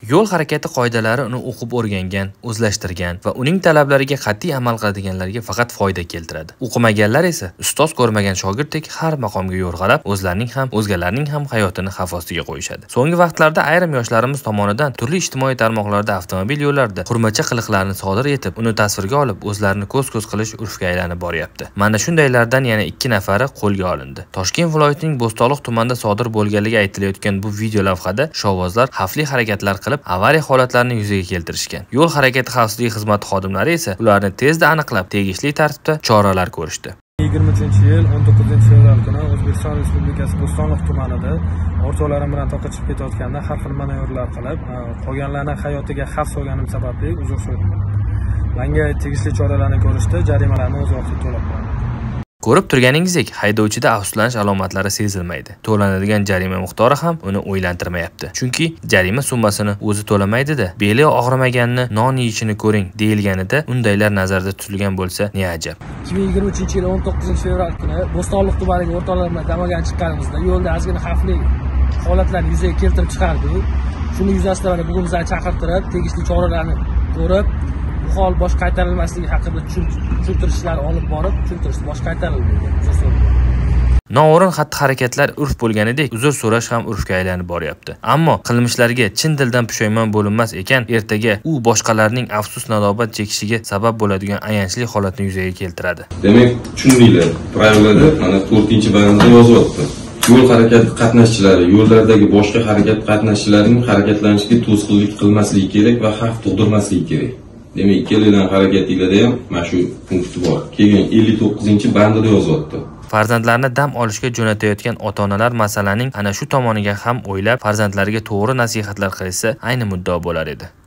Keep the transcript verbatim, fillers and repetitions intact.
Yo'l harakati qoidalari uni o'qib o'rgangan, o'zlashtirgan va uning talablariga qat'iy amal qiladiganlarga faqat foyda keltiradi. O'qimaganlar esa ustoz ko'rmagan shogirdek har maqomga yo'rg'alab, o'zlarining ham, o'zgalarning ham hayotini xavf ostiga qo'yishadi. So'nggi vaqtlarda ayrim yoshlarimiz tomonidan turli ijtimoiy tarmoqlarda avtomobil yo'llarida xurmacha qiliqlarni sodir etib, uni tasvirga olib, o'zlarini ko'z-ko'z qilish urfga aylanib boryapti. Mana shundaylardan yana ikki nafari qo'lga olindi. Toshkent viloyatining Bo'stonliq tumanida sodir bo'lganligi aytilayotgan bu video lavhada shovvozlar xavfli harakatlar qilib, avariya holatlarini yuzaga keltirishgan. Yo'l harakati xavfsizligi xizmati xodimlari esa ularni tezda aniqlab, tegishli tartibda choralar ko'rishdi. yigirma uchinchi yil o'n to'qqizinchi fevral kuni O'zbekiston Respublikasi Bo'stonliq tumanida o'rtoqlarim bilan toqqa chiqib ketayotganda har xil manovrlar qilib, qolganlarning hayotiga xavf solganim sababli uzr so'radim. Menga tegishli choralarni ko'rishdi, jarimalarni o'z vaqtida to'lab qo'yaman. Ko'rib turganingizdek, haydovchida afsuslanish alomatlari sezilmaydi. To'lanadigan jarima miqdori ham uni o'ylantirmayapti. Chunki jarima summasini o'zi to'lamaydi-da, beli og'rimaganni non yeyishini ko'ring deyilganida undaylar nazarda tutilgan bo'lsa, ne ajab. ikki ming yigirma uchinchi yil o'n to'qqizinchi fevral kuni Bo'stonliq tumaniga o'rtoqlar bilan damagan chiqqanimizda yo'lda ozgina xavfli holatlarni yuzaga keltirib chiqardik. Shuni yuzasidan bugun bizlarni chaqirtirib, tegishli choralarni ko'rib, bu hol bosh qaytarilmasligi haqida tushuntirishlar olib borib, tushuntirish bosh qaytarilmaydi. Noo'rin xatti-harakatlar urf bo'lganidek, uzr so'rash ham urfga aylanib boryapti. Ammo qilmishlariga chin dildan pushaymon bo'linmas ekan, ertaga u boshqalarning afsus nadobat chekishiga sabab bo'ladigan ayanchli holatni yuzaga keltiradi. Demak, tushundinglar. Pravilada mana to'rtinchi bandda yozyapti. Yo'l harakati qatnashchilari yo'llardagi boshqa harakat qatnashchilarining harakatlanishiga to'sqinlik qilmasligi kerak va xavf tug'dirmasligi kerak. Demak, ikkaladan harakatinglarda ham mana shu punkti bor. Keyin ellik to'qqizinchi bandida yozyapti. Farzandlarni dam olishga jo'natayotgan ota-onalar masalaning ana shu tomoniga ham o'ylab, farzandlariga to'g'ri nasihatlar qilsa, ayni muddao bo'lar edi.